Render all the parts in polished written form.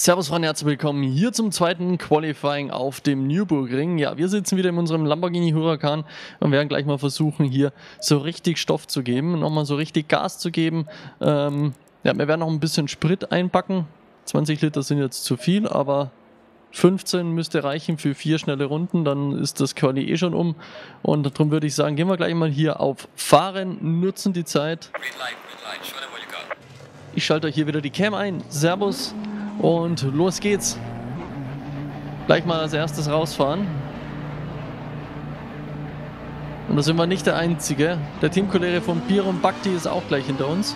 Servus Freunde, herzlich willkommen hier zum zweiten Qualifying auf dem Nürburgring. Ja, wir sitzen wieder in unserem Lamborghini Huracan und werden gleich mal versuchen, hier so richtig Stoff zu geben, nochmal so richtig Gas zu geben. Ja, wir werden noch ein bisschen Sprit einpacken. 20 Liter sind jetzt zu viel, aber 15 müsste reichen für 4 schnelle Runden, dann ist das Quali eh schon um. Und darum würde ich sagen, gehen wir gleich mal hier auf Fahren, nutzen die Zeit. Ich schalte euch hier wieder die Cam ein. Servus. Und los geht's. Gleich mal als erstes rausfahren. Und da sind wir nicht der Einzige. Der Teamkollege von Biron Bhakti ist auch gleich hinter uns.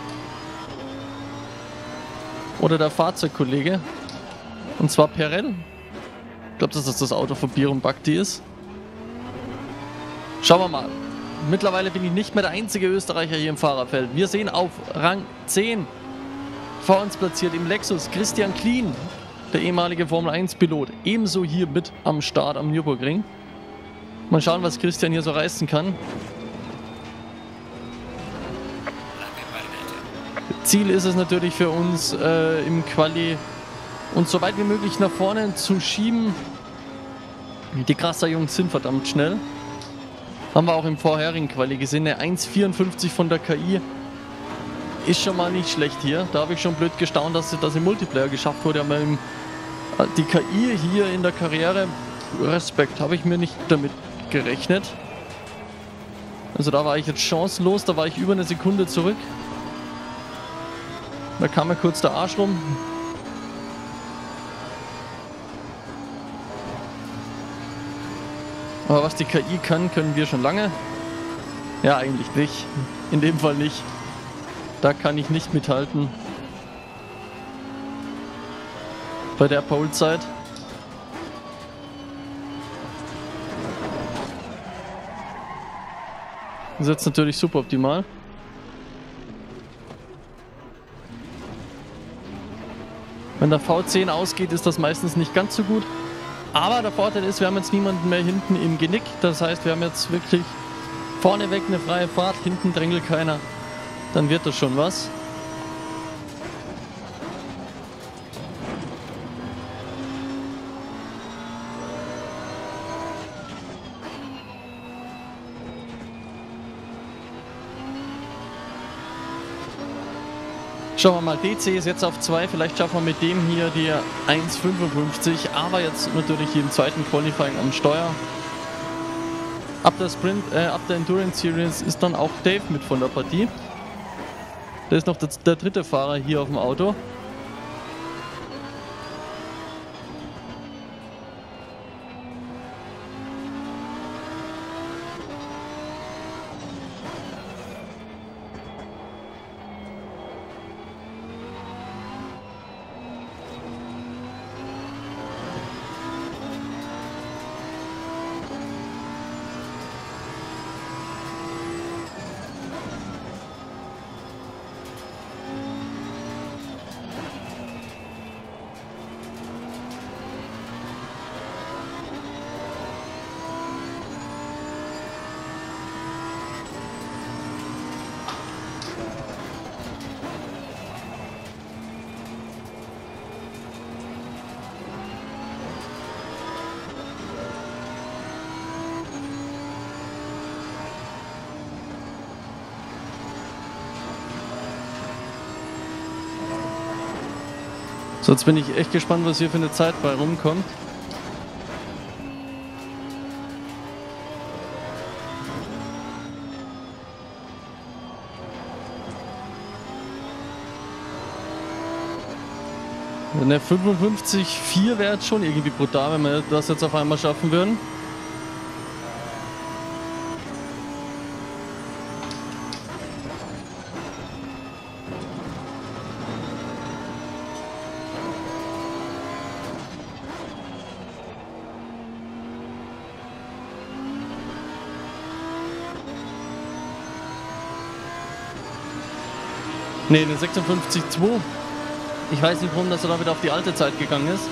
Oder der Fahrzeugkollege. Und zwar Perel. Ich glaube, dass das Auto von Biron Bhakti ist. Schauen wir mal. Mittlerweile bin ich nicht mehr der einzige Österreicher hier im Fahrerfeld. Wir sehen auf Rang 10 vor uns platziert im Lexus Christian Klien, der ehemalige Formel-1-Pilot, ebenso hier mit am Start am Nürburgring. Mal schauen, was Christian hier so reißen kann. Ziel ist es natürlich für uns im Quali, uns so weit wie möglich nach vorne zu schieben. Die Krasser Jungs sind verdammt schnell. Haben wir auch im vorherigen Quali gesehen, eine 1,54 von der KI. Ist schon mal nicht schlecht hier. Da habe ich schon blöd gestaunt, dass das im Multiplayer geschafft wurde. Aber die KI hier in der Karriere, Respekt, habe ich mir nicht damit gerechnet. Also da war ich jetzt chancenlos, da war ich über eine Sekunde zurück. Da kam mir kurz der Arsch rum. Aber was die KI kann, können wir schon lange. Ja, eigentlich nicht. In dem Fall nicht. Da kann ich nicht mithalten. Bei der Polezeit. Das ist jetzt natürlich super optimal. Wenn der V10 ausgeht, ist das meistens nicht ganz so gut. Aber der Vorteil ist, wir haben jetzt niemanden mehr hinten im Genick. Das heißt, wir haben jetzt wirklich vorneweg eine freie Fahrt, hinten drängelt keiner. Dann wird das schon was. Schauen wir mal, DC ist jetzt auf 2, vielleicht schaffen wir mit dem hier die 1,55, aber jetzt natürlich hier im zweiten Qualifying am Steuer. Ab der Endurance Series ist dann auch Dave mit von der Partie. Der ist noch der dritte Fahrer hier auf dem Auto. So, jetzt bin ich echt gespannt, was hier für eine Zeit bei rumkommt. Eine 55,4 wäre jetzt schon irgendwie brutal, wenn wir das jetzt auf einmal schaffen würden. Ne, eine 56,2. Ich weiß nicht, warum dass er da wieder auf die alte Zeit gegangen ist.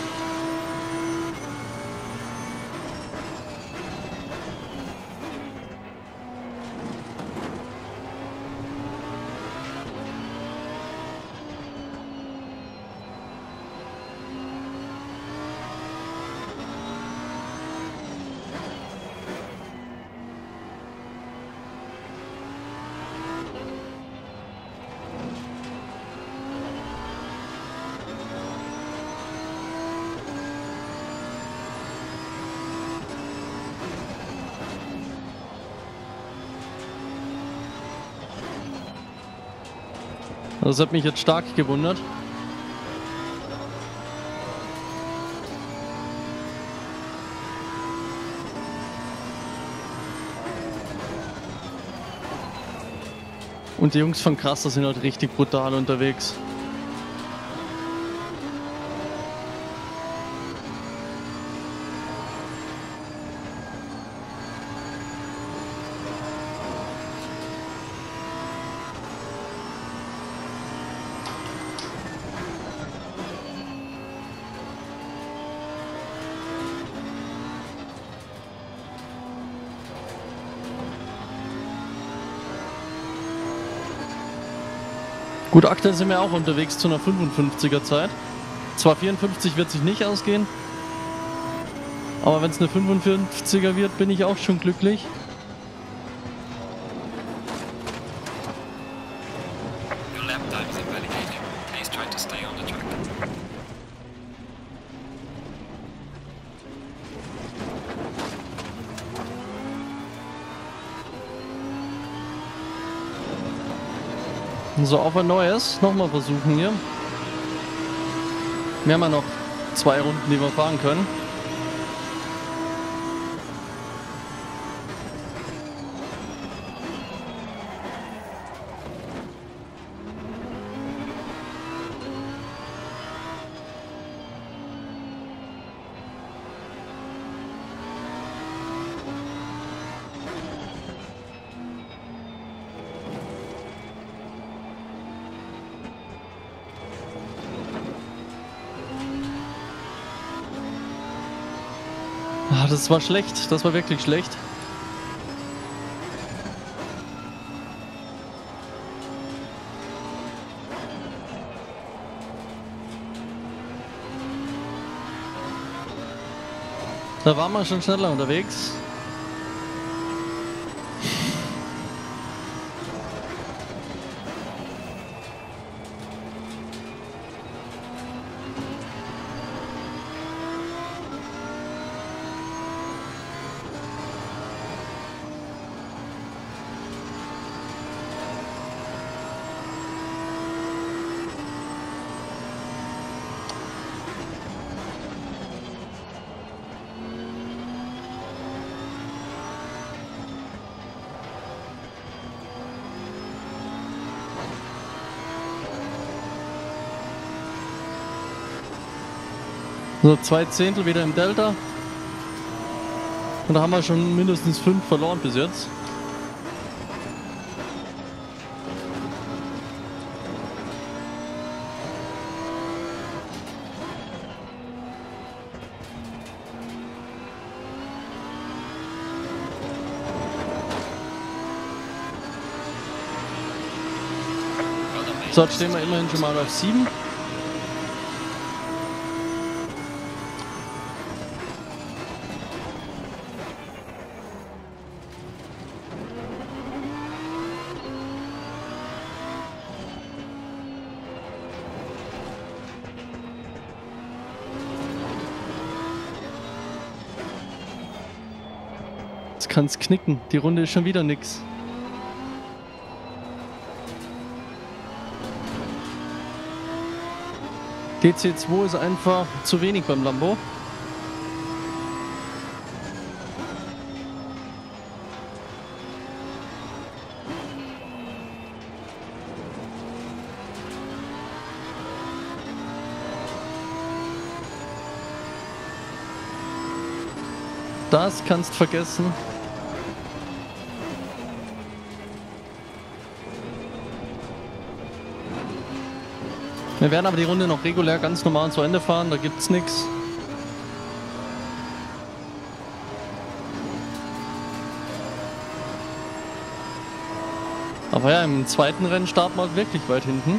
Das hat mich jetzt stark gewundert. Und die Jungs von Crasta sind halt richtig brutal unterwegs. Gut, aktuell sind wir auch unterwegs zu einer 55er Zeit. Zwar 54 wird sich nicht ausgehen, aber wenn es eine 45er wird, bin ich auch schon glücklich. Your lap time is invalidated. Please try to stay on the track. So, auf ein neues. Nochmal versuchen hier. Wir haben ja noch 2 Runden, die wir fahren können. Ah, das war schlecht. Das war wirklich schlecht. Da waren wir schon schneller unterwegs. So, 2 Zehntel wieder im Delta. Und da haben wir schon mindestens 5 verloren bis jetzt. So, jetzt stehen wir immerhin schon mal auf 7. Jetzt kann es knicken. Die Runde ist schon wieder nix. DC2 ist einfach zu wenig beim Lambo. Das kannst vergessen. Wir werden aber die Runde noch regulär ganz normal zu Ende fahren, da gibt's nichts. Aber ja, im zweiten Rennen starten wir halt wirklich weit hinten.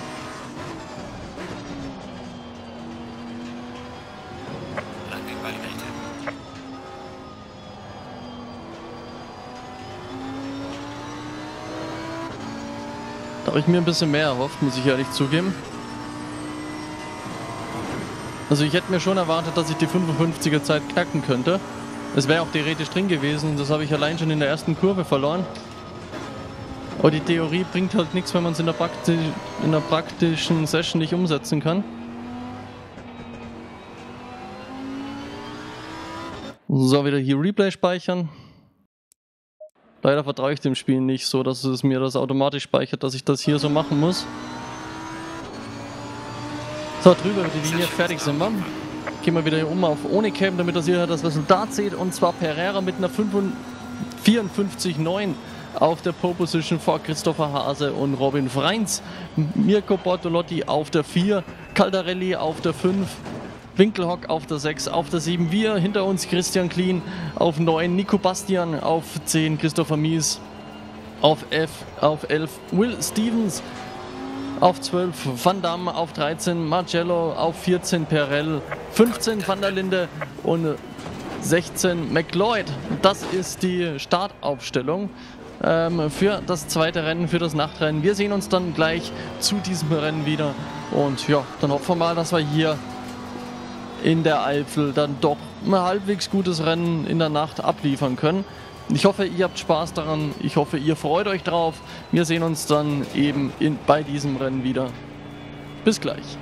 Lap invalidated. Da habe ich mir ein bisschen mehr erhofft, muss ich ehrlich zugeben. Also ich hätte mir schon erwartet, dass ich die 55er Zeit knacken könnte. Es wäre auch theoretisch drin gewesen, das habe ich allein schon in der ersten Kurve verloren. Aber die Theorie bringt halt nichts, wenn man es in der praktischen Session nicht umsetzen kann. So, wieder hier Replay speichern. Leider vertraue ich dem Spiel nicht so, dass es mir das automatisch speichert, dass ich das hier so machen muss. So, drüber über die Linie, fertig sind wir. Gehen wir wieder hier um auf ohne Cam, damit ihr das Resultat seht. Und zwar Pereira mit einer 54,9 auf der Pole Position vor Christopher Hase und Robin Freins. Mirko Bortolotti auf der 4, Caldarelli auf der 5, Winkelhock auf der 6, auf der 7 wir, hinter uns Christian Klien auf 9, Nico Bastian auf 10, Christopher Mies auf 11, Will Stevens auf 12, Van Damme auf 13, Marcello auf 14, Perel 15, Van der Linde und 16 McLeod. Das ist die Startaufstellung für das zweite Rennen, für das Nachtrennen. Wir sehen uns dann gleich zu diesem Rennen wieder und ja, dann hoffen wir mal, dass wir hier in der Eifel dann doch ein halbwegs gutes Rennen in der Nacht abliefern können. Ich hoffe, ihr habt Spaß daran. Ich hoffe, ihr freut euch drauf. Wir sehen uns dann eben bei diesem Rennen wieder. Bis gleich.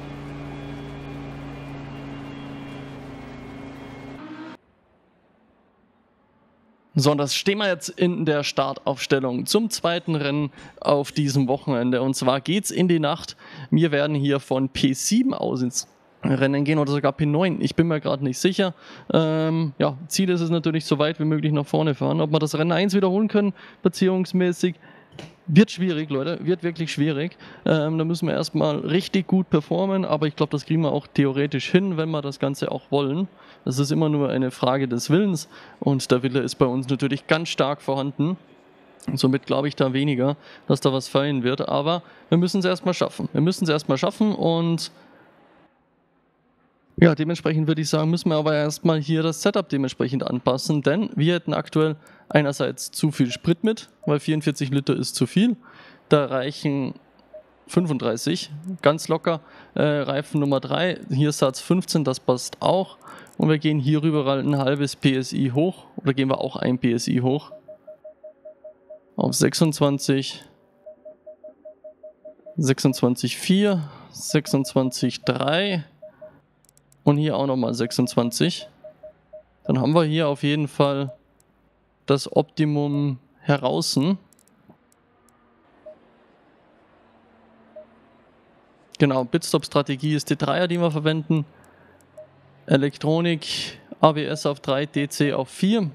So, und das stehen wir jetzt in der Startaufstellung zum zweiten Rennen auf diesem Wochenende. Und zwar geht's in die Nacht. Wir werden hier von P7 aus ins Rennen gehen oder sogar P9. Ich bin mir gerade nicht sicher. Ja, Ziel ist es natürlich, so weit wie möglich nach vorne fahren. Ob wir das Rennen 1 wiederholen können, beziehungsmäßig, wird schwierig, Leute. Wird wirklich schwierig. Da müssen wir erstmal richtig gut performen, aber ich glaube, das kriegen wir auch theoretisch hin, wenn wir das Ganze auch wollen. Das ist immer nur eine Frage des Willens und der Wille ist bei uns natürlich ganz stark vorhanden. Und somit glaube ich da weniger, dass da was fallen wird, aber wir müssen es erstmal schaffen. Wir müssen es erstmal schaffen und ja, dementsprechend würde ich sagen, müssen wir aber erstmal hier das Setup dementsprechend anpassen, denn wir hätten aktuell einerseits zu viel Sprit mit, weil 44 Liter ist zu viel. Da reichen 35, ganz locker. Reifen Nummer 3, hier Satz 15, das passt auch. Und wir gehen hier rüber ein halbes PSI hoch, oder gehen wir auch ein PSI hoch. Auf 26, 26,4, 26,3. Und hier auch nochmal 26. Dann haben wir hier auf jeden Fall das Optimum heraus. Genau, Bitstop-Strategie ist die 3er, die wir verwenden. Elektronik, ABS auf 3, DC auf 4.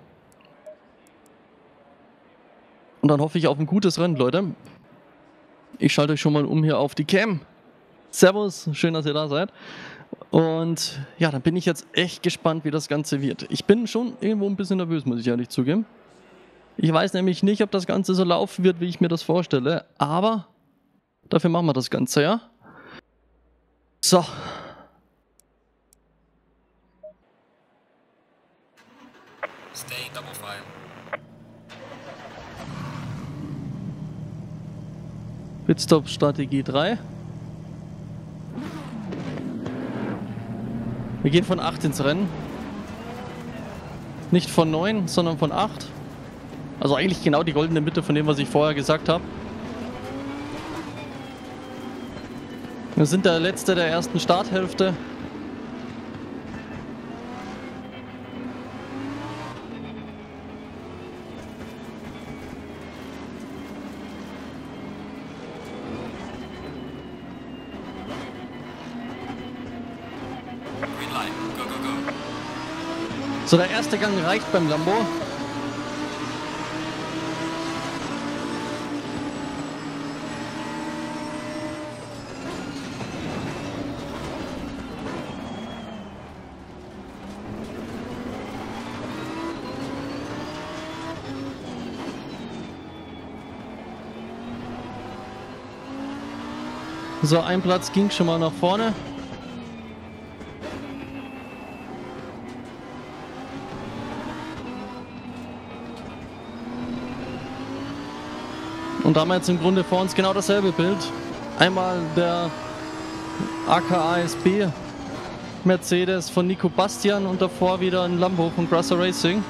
Und dann hoffe ich auf ein gutes Rennen, Leute. Ich schalte euch schon mal um hier auf die Cam. Servus, schön, dass ihr da seid. Und ja, dann bin ich jetzt echt gespannt, wie das Ganze wird. Ich bin schon irgendwo ein bisschen nervös, muss ich ehrlich zugeben. Ich weiß nämlich nicht, ob das Ganze so laufen wird, wie ich mir das vorstelle. Aber dafür machen wir das Ganze, ja? So. Stay double file. Pitstop-Strategie 3. Wir gehen von 8 ins Rennen. Nicht von 9, sondern von 8. Also eigentlich genau die goldene Mitte von dem, was ich vorher gesagt habe. Wir sind der Letzte der ersten Starthälfte. Green light. Go, go, go. So, der erste Gang reicht beim Lambo. So, ein Platz ging schon mal nach vorne. Und da haben wir jetzt im Grunde vor uns genau dasselbe Bild. Einmal der AKASB Mercedes von Nico Bastian und davor wieder ein Lambo von Grasser Racing.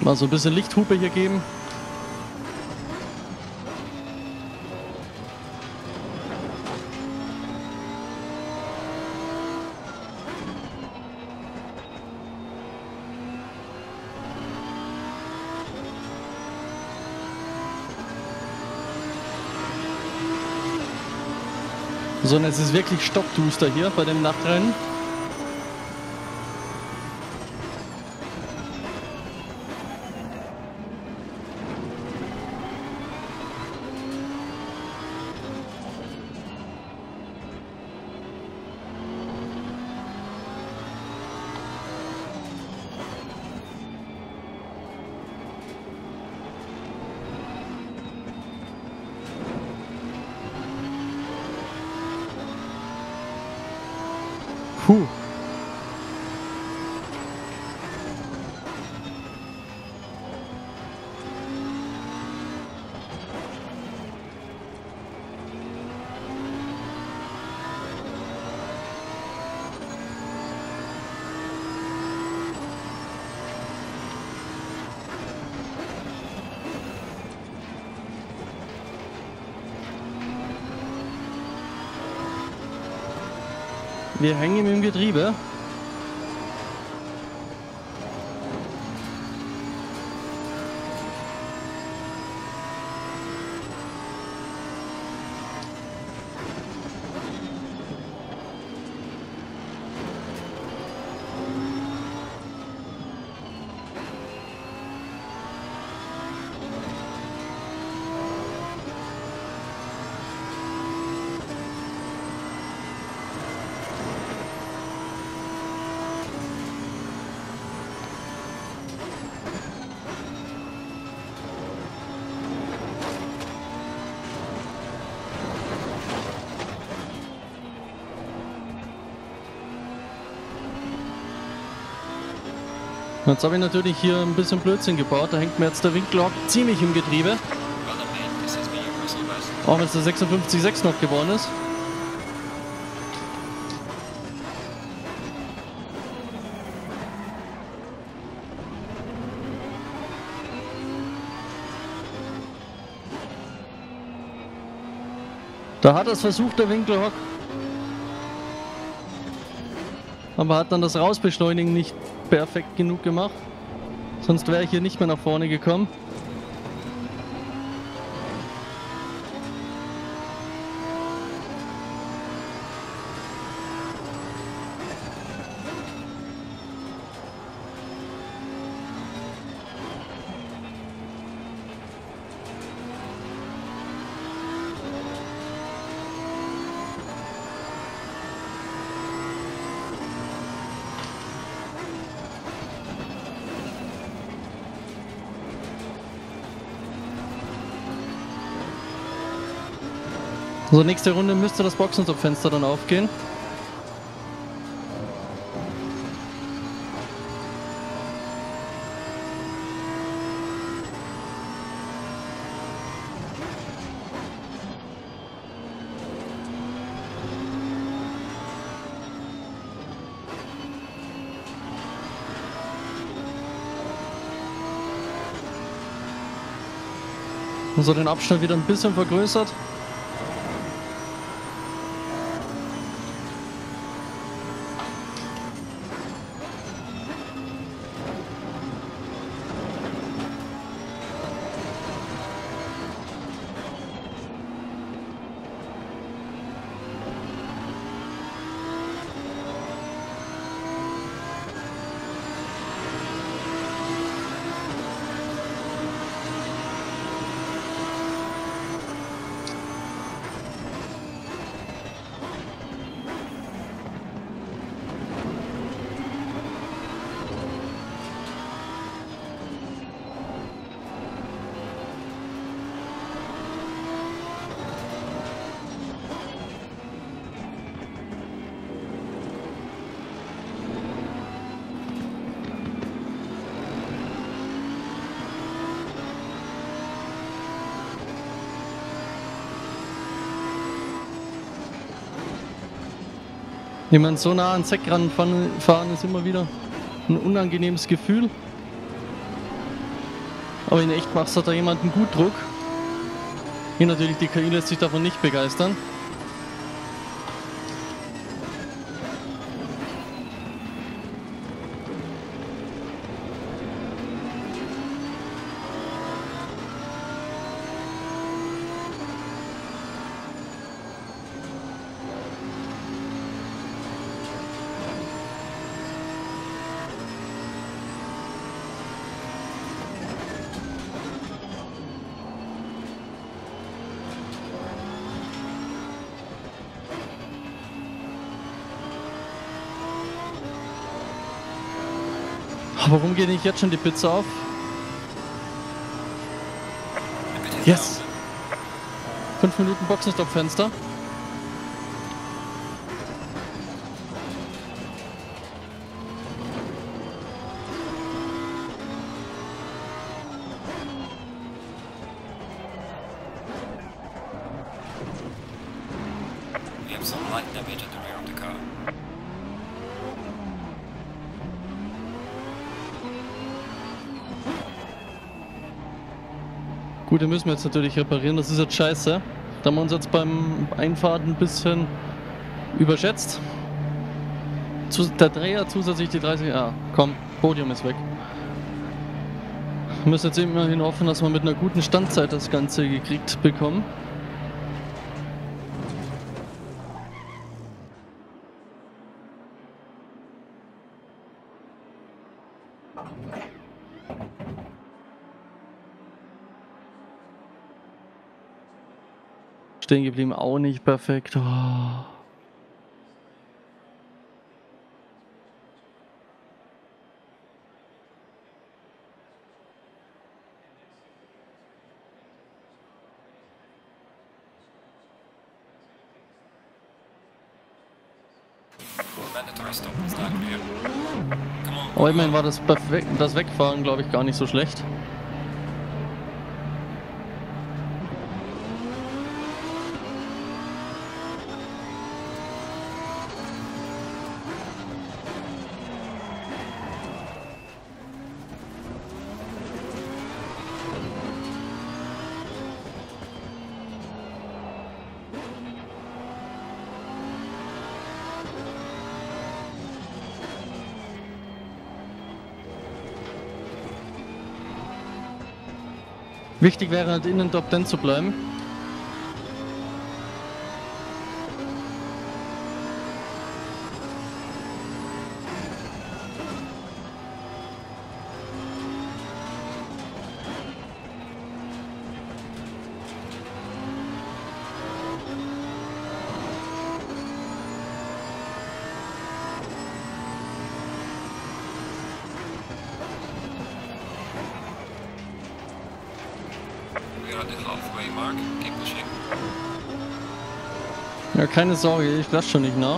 Mal so ein bisschen Lichthupe hier geben. So, und es ist wirklich stockduster hier bei dem Nachtrennen. Puh. Wir hängen im Getriebe. Jetzt habe ich natürlich hier ein bisschen Blödsinn gebaut. Da hängt mir jetzt der Winkelhock ziemlich im Getriebe. Well done, mate. This is me, Russell West. Auch wenn es der 56,6 noch geworden ist. Da hat es versucht, der Winkelhock. Aber hat dann das Rausbeschleunigen nicht perfekt genug gemacht. Sonst wäre ich hier nicht mehr nach vorne gekommen. So, nächste Runde müsste das Boxenstopp-Fenster dann aufgehen. So, den Abstand wieder ein bisschen vergrößert. Ich meine, so nah an Seck ranfahren ist immer wieder ein unangenehmes Gefühl. Aber in echt macht hat da jemanden gut Druck. Hier natürlich, die KI lässt sich davon nicht begeistern. Warum geht nicht jetzt schon die Pizza auf? Yes! 5 Minuten Boxenstopp-Fenster. We have some light damage at the rear of the car. Gut, den müssen wir jetzt natürlich reparieren, das ist jetzt scheiße. Da haben wir uns jetzt beim Einfahren ein bisschen überschätzt. Der Dreher zusätzlich die 30... Ah, komm, Podium ist weg. Wir müssen jetzt immerhin hoffen, dass wir mit einer guten Standzeit das Ganze gekriegt bekommen. Stehen geblieben, auch nicht perfekt. Oh. Mandatory stop is not clear. Come on. Aber immerhin war das Wegfahren, glaube ich, gar nicht so schlecht. Wichtig wäre halt in den Top 10 zu bleiben. We are at the halfway mark. Keep pushing. Ja, keine Sorge, ich lasse schon nicht nach.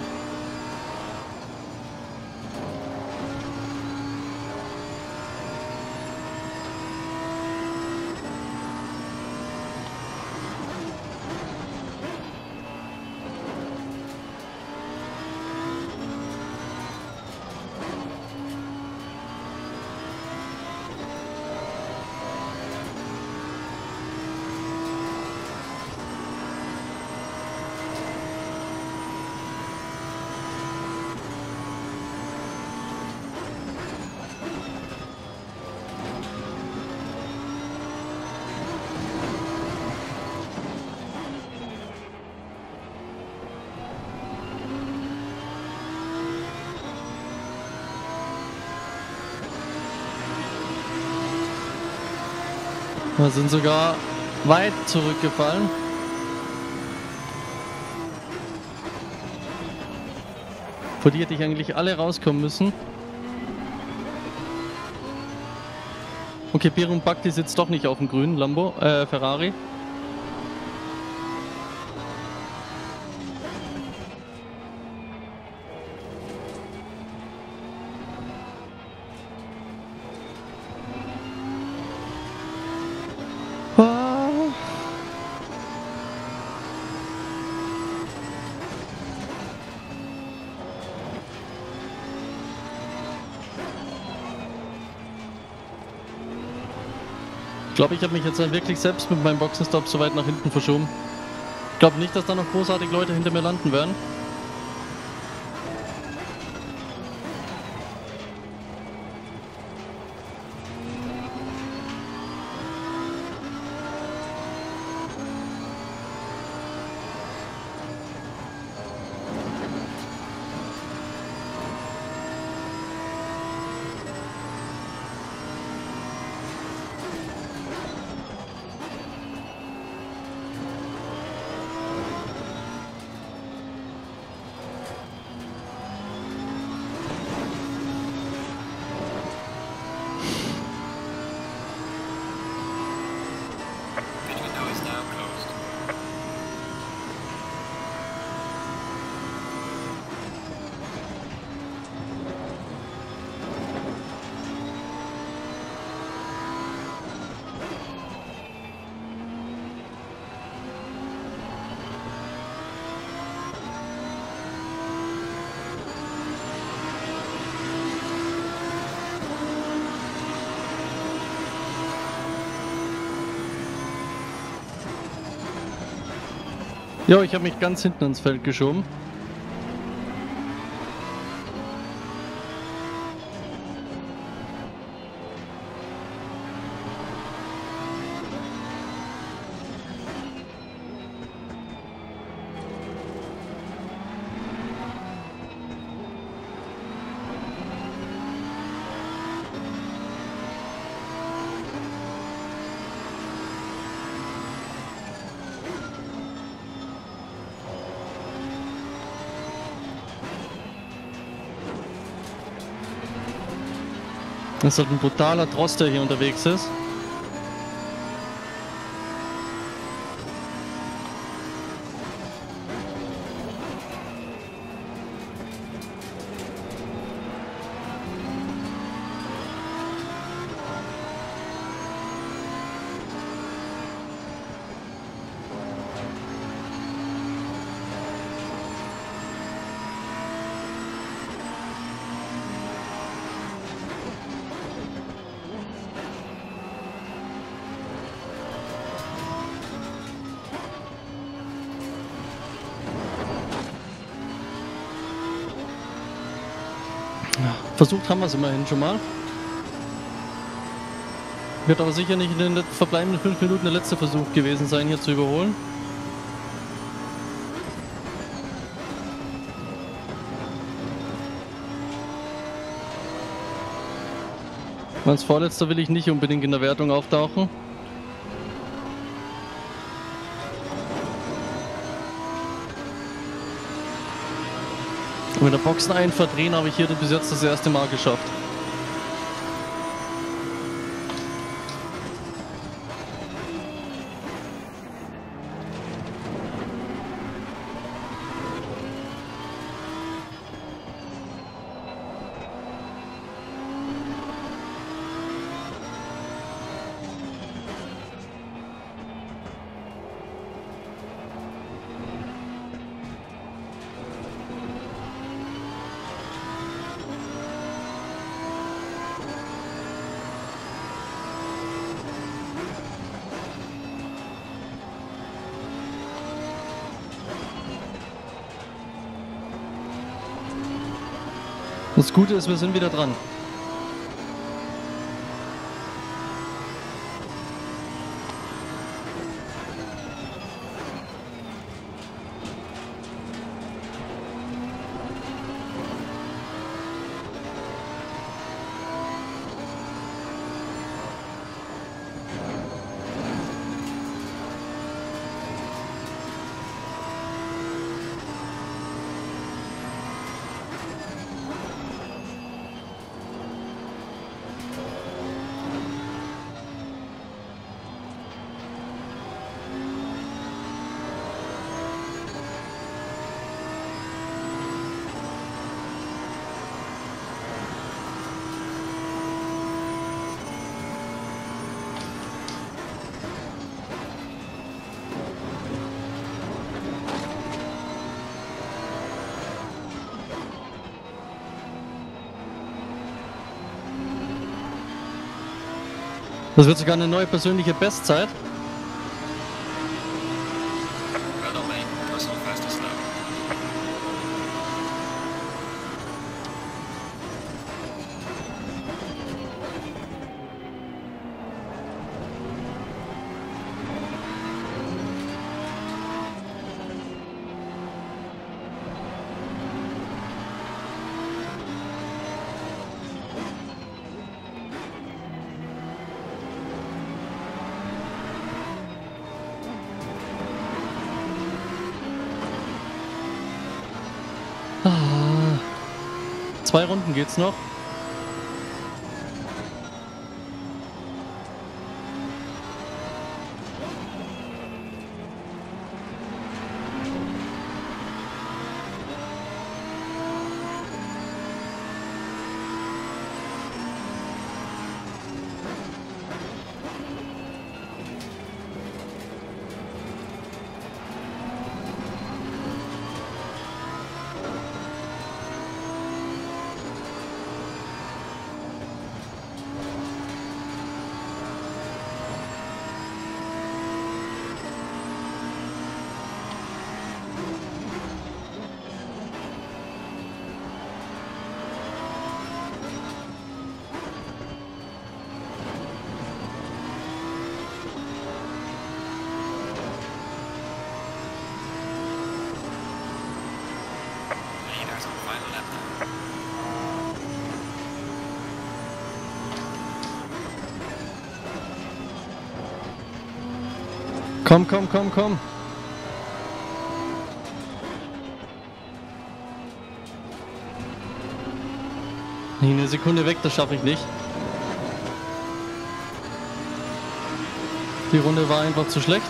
Wir sind sogar weit zurückgefallen. Vor die hätte ich eigentlich alle rauskommen müssen. Okay, Pirum Bakti sitzt doch nicht auf dem grünen Ferrari. Ich glaube, ich habe mich jetzt dann wirklich selbst mit meinem Boxenstopp so weit nach hinten verschoben. Ich glaube nicht, dass da noch großartig Leute hinter mir landen werden. Pit window is now closed. Jo, ich habe mich ganz hinten ins Feld geschoben. Das ist halt ein brutaler Trost, der hier unterwegs ist. Versucht haben wir es immerhin schon mal. Wird aber sicher nicht in den verbleibenden 5 Minuten der letzte Versuch gewesen sein, hier zu überholen. Als Vorletzter will ich nicht unbedingt in der Wertung auftauchen. Und mit der Boxen verdrehen habe ich hier bis jetzt das erste Mal geschafft. Das Gute ist, wir sind wieder dran. Das wird sogar eine neue persönliche Bestzeit. Well done, mate. Personal fastest lap. Ah, 2 Runden geht's noch. Leaders on final lap now. Komm, komm, komm, komm. Nee, eine Sekunde weg, das schaffe ich nicht. Die Runde war einfach zu schlecht.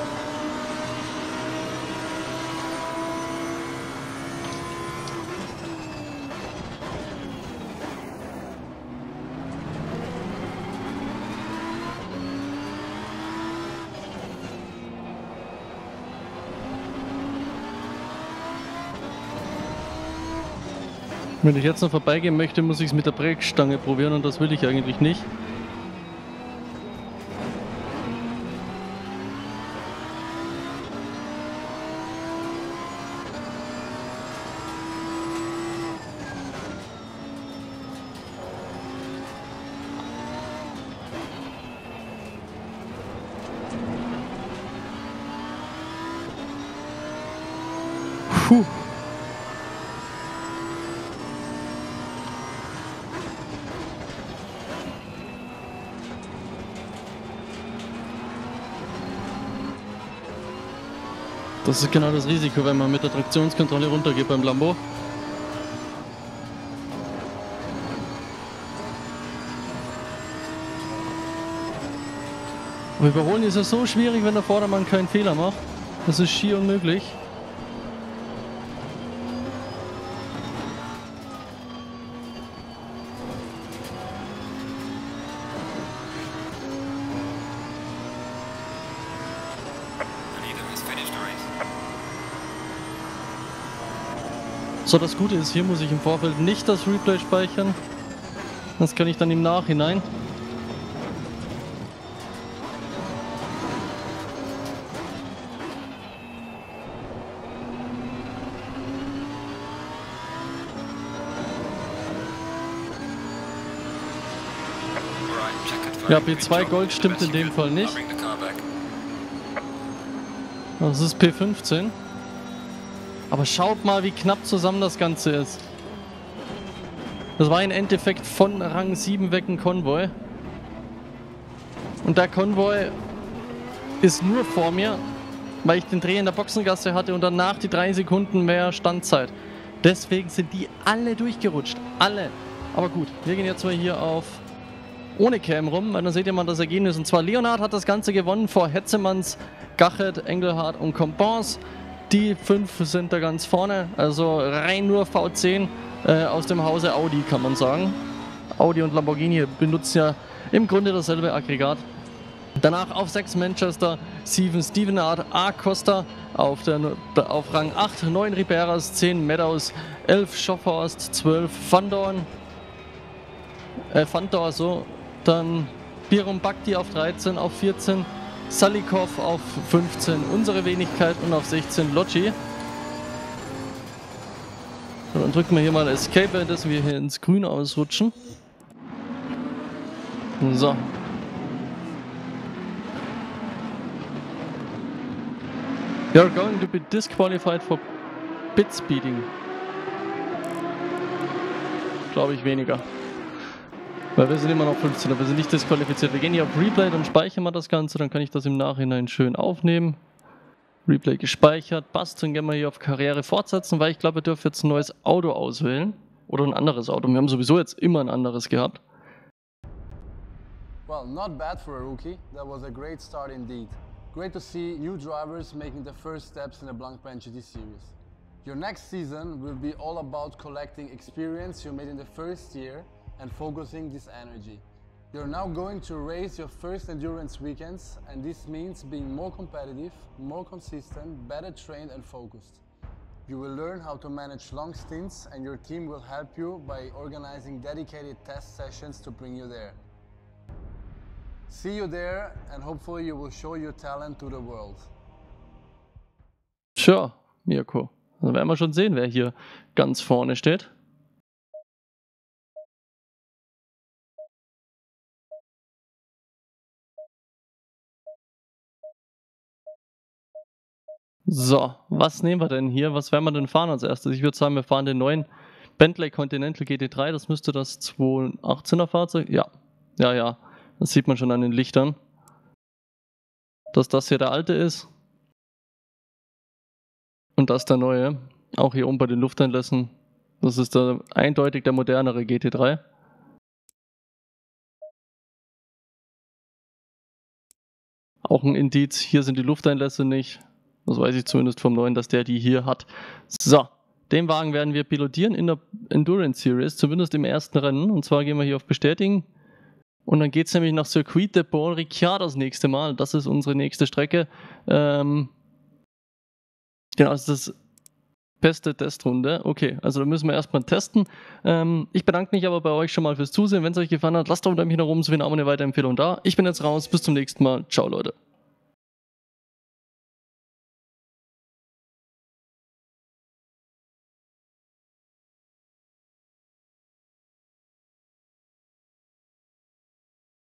Wenn ich jetzt noch vorbeigehen möchte, muss ich es mit der Brechstange probieren und das will ich eigentlich nicht. Puh. Das ist genau das Risiko, wenn man mit der Traktionskontrolle runtergeht beim Lambo. Aber überholen ist ja so schwierig, wenn der Vordermann keinen Fehler macht. Das ist schier unmöglich. The leader has finished the race. So, das Gute ist, hier muss ich im Vorfeld nicht das Replay speichern. Das kann ich dann im Nachhinein. Right, checkered flag. Ja, Good P2 job. Gold stimmt in Best you dem could. Fall I'll nicht. bring the car back. Das ist P15. Aber schaut mal, wie knapp zusammen das Ganze ist. Das war im Endeffekt von Rang 7 weg ein Konvoi. Und der Konvoi ist nur vor mir, weil ich den Dreh in der Boxengasse hatte und danach die 3 Sekunden mehr Standzeit. Deswegen sind die alle durchgerutscht. Alle. Aber gut, wir gehen jetzt mal hier auf ohne Cam rum, weil dann seht ihr mal das Ergebnis. Und zwar Leonhard hat das Ganze gewonnen vor Hetzemanns, Gachet, Engelhardt und Compens. Die 5 sind da ganz vorne, also rein nur V10 aus dem Hause Audi, kann man sagen. Audi und Lamborghini benutzen ja im Grunde dasselbe Aggregat. Danach auf 6 Manchester, 7 Stevenard, A. Costa auf Rang 8, 9 Riberas, 10 Meadows, 11 Schofhorst, 12 Van Dorn, so, dann Biron Bhakti auf 13, auf 14 Salikov, auf 15 unsere Wenigkeit und auf 16 Logi. So, dann drücken wir hier mal Escape, während wir hier ins Grün ausrutschen. So. You're going to be disqualified for bit speeding. Glaube ich weniger. Weil wir sind immer noch 15, aber wir sind nicht disqualifiziert. Wir gehen hier auf Replay, dann speichern wir das Ganze, dann kann ich das im Nachhinein schön aufnehmen. Replay gespeichert, passt, dann gehen wir hier auf Karriere fortsetzen, weil ich glaube, wir dürfen jetzt ein neues Auto auswählen. Oder ein anderes Auto. Wir haben sowieso jetzt immer ein anderes gehabt. Well, not bad for a rookie. That was a great start indeed. Great to see new drivers making the first steps in the Blancpain GT series. Your next season will be all about collecting experience you made in the first year and focusing this energy. You're now going to race your first endurance weekends, and this means being more competitive, more consistent, better trained and focused. You will learn how to manage long stints, and your team will help you by organizing dedicated test sessions to bring you there. See you there, and hopefully you will show your talent to the world. Sure, Mirko. Dann werden wir schon sehen, wer hier ganz vorne steht. So, was nehmen wir denn hier? Was werden wir denn fahren als erstes? Ich würde sagen, wir fahren den neuen Bentley Continental GT3. Das müsste das 218er Fahrzeug. Ja, das sieht man schon an den Lichtern. Dass das hier der alte ist. Und das der neue. Auch hier oben bei den Lufteinlässen. Das ist eindeutig der modernere GT3. Auch ein Indiz, hier sind die Lufteinlässe nicht. Das weiß ich zumindest vom neuen, dass der die hier hat. So, den Wagen werden wir pilotieren in der Endurance Series, zumindest im ersten Rennen. Und zwar gehen wir hier auf Bestätigen. Und dann geht es nämlich nach Circuit de Paul Ricard das nächste Mal. Das ist unsere nächste Strecke. Genau, das ist das beste Testrunde. Okay, also da müssen wir erstmal testen. Ich bedanke mich aber bei euch schon mal fürs Zusehen. Wenn es euch gefallen hat, lasst doch ein Däumchen nach oben, so wie eine Weiterempfehlung da. Ich bin jetzt raus. Bis zum nächsten Mal. Ciao, Leute.